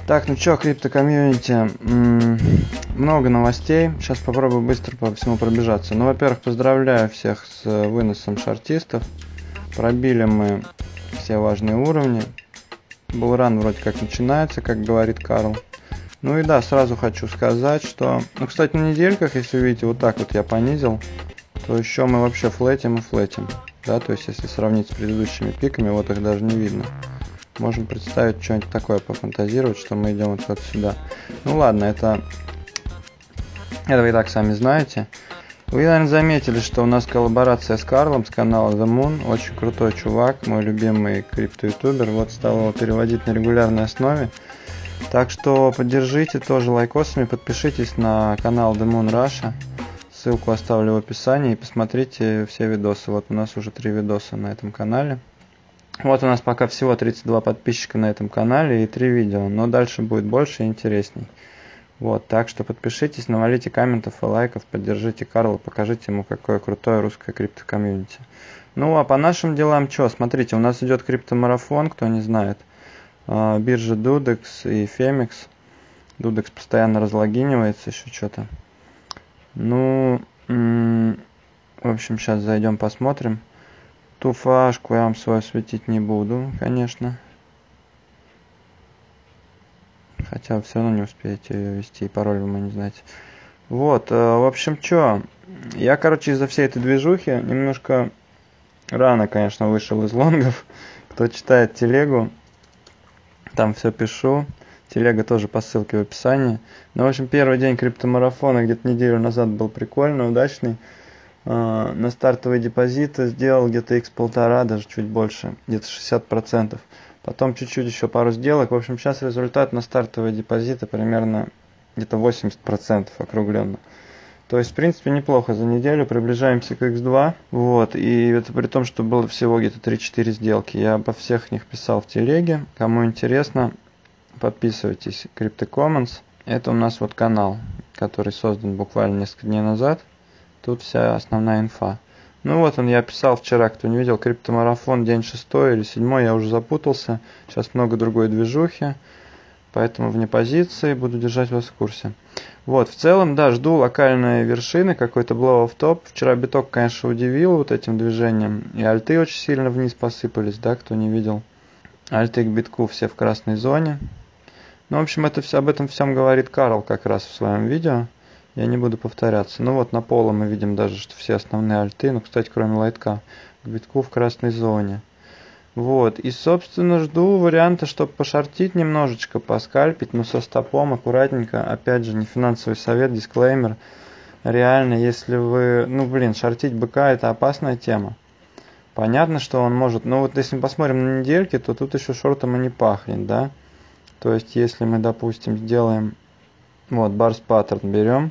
Так, ну чё, крипто-комьюнити, много новостей, сейчас попробую быстро по всему пробежаться. Ну, во-первых, поздравляю всех с выносом шортистов, пробили мы все важные уровни, булран вроде как начинается, как говорит Карл. Ну и да, сразу хочу сказать, что, ну, кстати, на недельках, если видите, вот так вот я понизил, то еще мы вообще флетим и флетим, да, то есть если сравнить с предыдущими пиками, вот их даже не видно. Можем представить что-нибудь такое, пофантазировать, что мы идем вот сюда. Ну ладно, это вы и так сами знаете. Вы, наверное, заметили, что у нас коллаборация с Карлом с канала The Moon. Очень крутой чувак, мой любимый крипто-ютубер. Вот стал его переводить на регулярной основе. Так что поддержите тоже лайкосами, подпишитесь на канал The Moon Russia. Ссылку оставлю в описании и посмотрите все видосы. Вот у нас уже 3 видоса на этом канале. Вот у нас пока всего 32 подписчика на этом канале и 3 видео, но дальше будет больше и интересней. Вот, так что подпишитесь, навалите комментов и лайков, поддержите Карла, покажите ему, какое крутое русское крипто-комьюнити. Ну, а по нашим делам что? Смотрите, у нас идет криптомарафон, кто не знает. Биржа Dudex и Femix. Dudex постоянно разлогинивается, еще что-то. Ну, в общем, сейчас зайдем посмотрим. Туфашку я вам свою светить не буду, конечно. Хотя вы все равно не успеете ее вести, и пароль вы не знаете. Вот, в общем, что? Я, короче, из-за всей этой движухи немножко рано, конечно, вышел из лонгов. Кто читает телегу, там все пишу. Телега тоже по ссылке в описании. Ну, в общем, первый день криптомарафона где-то неделю назад был прикольно, удачный. На стартовые депозиты сделал где-то x1,5, даже чуть больше, где-то 60%. Потом чуть-чуть еще пару сделок. В общем, сейчас результат на стартовые депозиты примерно где-то 80% округленно. То есть, в принципе, неплохо за неделю. Приближаемся к x2. Вот. И это при том, что было всего где-то 3-4 сделки. Я обо всех них писал в телеге. Кому интересно, подписывайтесь. CryptoCommons. Это у нас вот канал, который создан буквально несколько дней назад. Тут вся основная инфа. Ну вот он, я писал вчера, кто не видел, криптомарафон, день 6 или 7, я уже запутался. Сейчас много другой движухи, поэтому вне позиции, буду держать вас в курсе. Вот, в целом, да, жду локальные вершины, какой-то blow of top. Вчера биток, конечно, удивил вот этим движением. И альты очень сильно вниз посыпались, да, кто не видел. Альты к битку все в красной зоне. Ну, в общем, об этом всем говорит Карл как раз в своем видео. Я не буду повторяться. Ну вот на полу мы видим даже, что все основные альты, ну, кстати, кроме лайтка, к битку в красной зоне. Вот, и, собственно, жду варианта, чтобы пошортить немножечко, поскальпить, но со стопом, аккуратненько. Опять же, не финансовый совет, дисклеймер. Реально, если вы, шортить быка это опасная тема. Понятно, что он может, ну вот если мы посмотрим на недельки, то тут еще шортом и не пахнет, да. То есть, если мы, допустим, сделаем, вот, барс паттерн берем,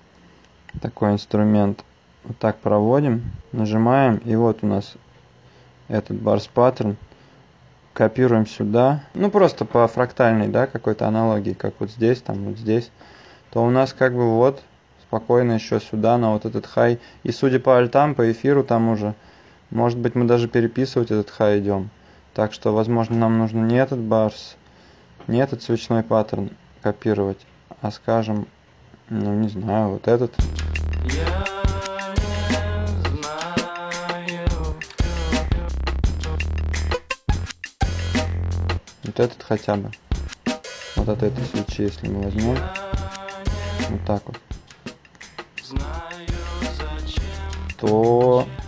такой инструмент, вот так проводим, нажимаем, и вот у нас этот барс паттерн, копируем сюда, ну просто по фрактальной, да, какой-то аналогии, как вот здесь, там вот здесь, то у нас как бы вот спокойно еще сюда на вот этот хай, и судя по альтам, по эфиру там уже, может быть, мы даже переписывать этот хай идем, так что, возможно, нам нужно не этот барс, не этот свечной паттерн копировать, а скажем, ну не знаю, вот этот. Вот этот хотя бы. Вот от этой свечи, если мы возьмем. Вот так вот. То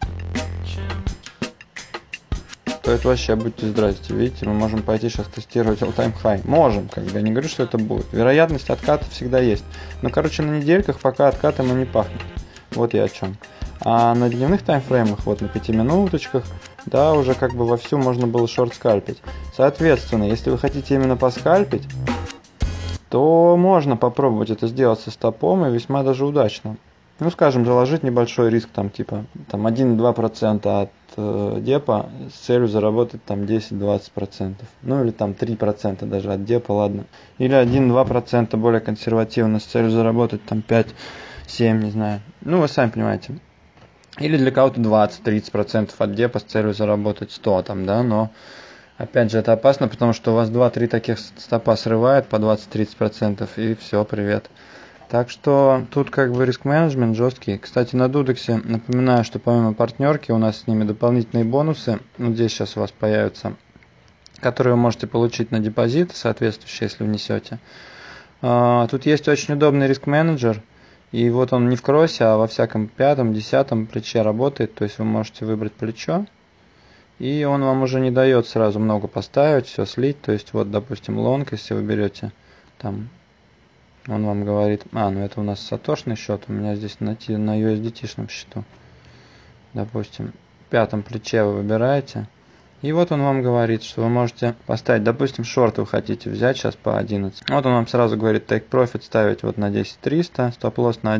это вообще будьте здрасте. Видите, мы можем пойти сейчас тестировать all-time high. Можем, как бы, я не говорю, что это будет. Вероятность отката всегда есть. Но, короче, на недельках пока откатом и не пахнет. Вот я о чем. А на дневных таймфреймах, вот на 5 минуточках, да, уже как бы вовсю можно было шорт скальпить. Соответственно, если вы хотите именно поскальпить, то можно попробовать это сделать со стопом и весьма даже удачно. Ну, скажем, заложить небольшой риск, там, типа, там 1-2% от депа с целью заработать там 10-20%. Ну, или там 3% даже от депа, ладно. Или 1-2% более консервативно с целью заработать там 5-7, не знаю. Ну, вы сами понимаете. Или для кого-то 20-30% от депа с целью заработать 100 там, да, но Опять же, это опасно, потому что у вас 2-3 таких стопа срывает по 20-30%, и все, привет. Так что тут как бы риск-менеджмент жесткий. Кстати, на Дудексе напоминаю, что помимо партнерки у нас с ними дополнительные бонусы. Вот здесь сейчас у вас появятся, которые вы можете получить на депозит, соответствующие, если внесете. Тут есть очень удобный риск-менеджер. И вот он не в кроссе, а во всяком 5-10 плече работает. То есть вы можете выбрать плечо. И он вам уже не дает сразу много поставить, все слить. То есть вот, допустим, лонг, если вы берете, там, он вам говорит, ну это у нас сатошный счет, у меня здесь на USDT-шном счету. Допустим, в 5 плече вы выбираете. И вот он вам говорит, что вы можете поставить, допустим, шорт вы хотите взять сейчас по 11. Вот он вам сразу говорит, take profit ставить вот на 10.300, стоп-лосс на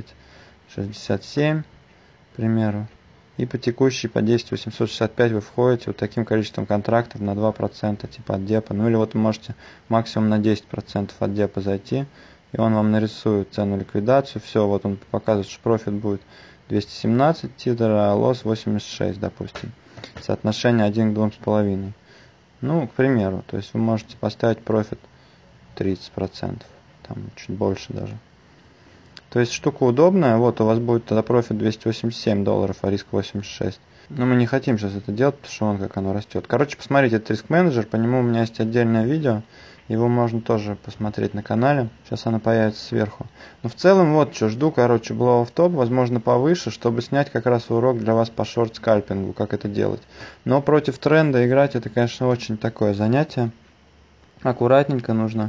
11.67, к примеру. И по текущей по 10.865 вы входите вот таким количеством контрактов на 2% типа от депа. Ну или вот вы можете максимум на 10% от депа зайти. И он вам нарисует цену ликвидацию. Все, вот он показывает, что профит будет 217 титр, а лосс 86, допустим. Соотношение 1 к 2,5. Ну, к примеру. То есть вы можете поставить профит 30%. Там чуть больше даже. То есть штука удобная, вот у вас будет тогда профит $287, а риск 86. Но мы не хотим сейчас это делать, потому что вон как оно растет. Короче, посмотрите этот риск менеджер, по нему у меня есть отдельное видео. Его можно тоже посмотреть на канале. Сейчас оно появится сверху. Но в целом вот что, жду, короче, blow off top, возможно повыше, чтобы снять как раз урок для вас по шорт-скальпингу, как это делать. Но против тренда играть это, конечно, очень такое занятие. Аккуратненько нужно.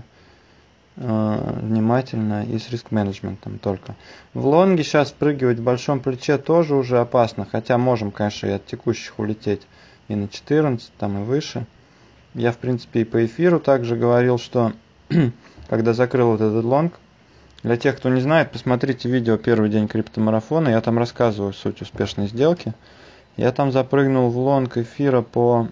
Внимательно и с риск-менеджментом только. В лонге сейчас впрыгивать в большом плече тоже уже опасно, хотя можем, конечно, и от текущих улететь и на 14, там и выше. Я, в принципе, и по эфиру также говорил, что когда закрыл вот этот лонг, для тех, кто не знает, посмотрите видео «Первый день криптомарафона», я там рассказываю суть успешной сделки. Я там запрыгнул в лонг эфира по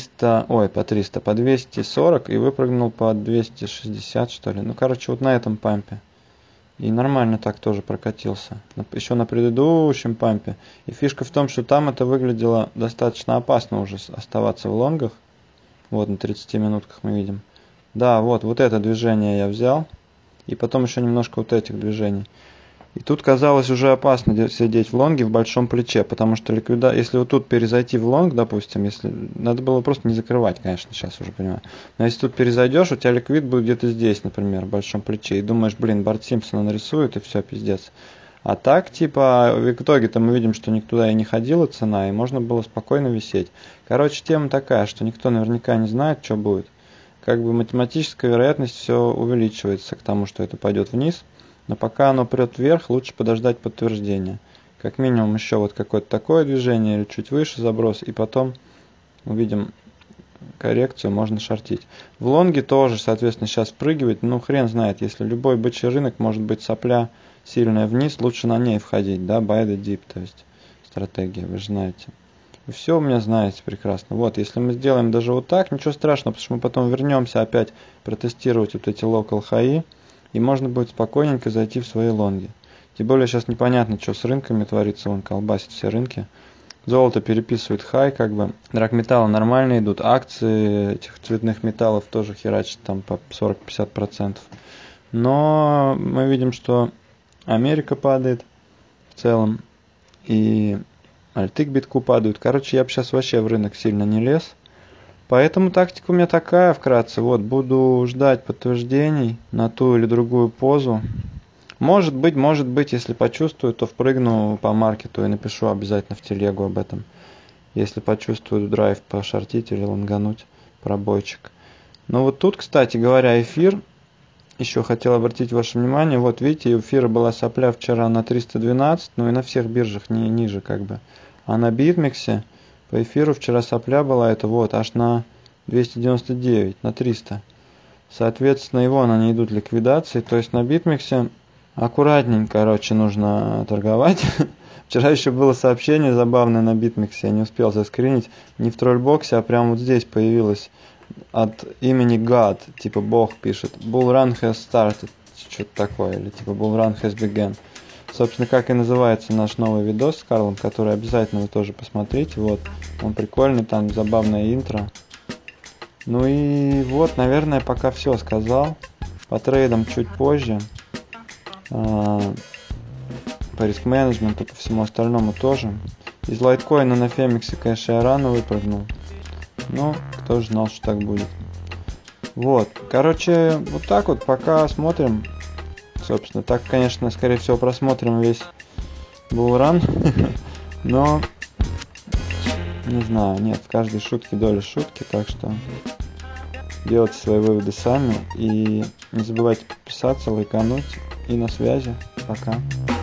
240 и выпрыгнул по 260, что ли. Ну, короче, вот на этом пампе. И нормально так тоже прокатился. Еще на предыдущем пампе. И фишка в том, что там это выглядело достаточно опасно уже оставаться в лонгах. Вот на 30 минутках мы видим. Да, вот это движение я взял. И потом еще немножко вот этих движений. И тут казалось уже опасно сидеть в лонге в большом плече, потому что если вот тут перезайти в лонг, допустим, если надо было просто не закрывать, конечно, сейчас уже понимаю. Но если тут перезайдешь, у тебя ликвид будет где-то здесь, например, в большом плече, и думаешь, блин, Барт Симпсона нарисует, и все, пиздец. А так, типа, в итоге-то мы видим, что никто туда и не ходила цена, и можно было спокойно висеть. Короче, тема такая, что никто наверняка не знает, что будет. Как бы математическая вероятность все увеличивается к тому, что это пойдет вниз. Но пока оно прет вверх, лучше подождать подтверждения. Как минимум еще вот какое-то такое движение или чуть выше заброс, и потом увидим коррекцию, можно шортить. В лонге тоже, соответственно, сейчас впрыгивать, ну хрен знает, если любой бычий рынок может быть сопля сильная вниз, лучше на ней входить, да, buy the dip, то есть стратегия, вы же знаете. Вы все у меня знаете прекрасно. Вот, если мы сделаем даже вот так, ничего страшного, потому что мы потом вернемся опять протестировать вот эти local high, и можно будет спокойненько зайти в свои лонги. Тем более сейчас непонятно, что с рынками творится, он колбасит все рынки. Золото переписывает хай, как бы. Драгметаллы нормально идут, акции этих цветных металлов тоже херачат там по 40-50%. Но мы видим, что Америка падает в целом, и альты к битку падают. Короче, я бы сейчас вообще в рынок сильно не лез. Поэтому тактика у меня такая, вкратце. Вот, буду ждать подтверждений на ту или другую позу. Может быть, если почувствую, то впрыгну по маркету и напишу обязательно в телегу об этом. Если почувствую драйв пошортить или лонгануть пробойчик. Но вот тут, кстати говоря, эфир. Еще хотел обратить ваше внимание. Вот видите, у эфира была сопля вчера на 312, ну и на всех биржах не ниже как бы. А на BitMEX по эфиру вчера сопля была, это вот, аж на 299, на 300. Соответственно, его не идут ликвидации. То есть на BitMEX аккуратненько, короче, нужно торговать. Вчера еще было сообщение забавное на BitMEX, я не успел заскринить. Не в тролльбоксе, а прямо вот здесь появилось от имени God, типа Бог пишет. Bull Run has started, что-то такое, или типа Bull Run has begun. Собственно, как и называется наш новый видос с Карлом, который обязательно вы тоже посмотрите. Вот, он прикольный, там забавное интро. Ну и вот, наверное, пока все сказал. По трейдам чуть позже. По риск-менеджменту, по всему остальному тоже. Из лайткоина на Фемиксе, конечно, я рано выпрыгнул. Но кто же знал, что так будет. Вот, короче, вот так вот пока смотрим. Собственно, так, конечно, скорее всего, просмотрим весь булран. Но, не знаю, нет, в каждой шутке доля шутки, так что делайте свои выводы сами. И не забывайте подписаться, лайкануть. И на связи. Пока.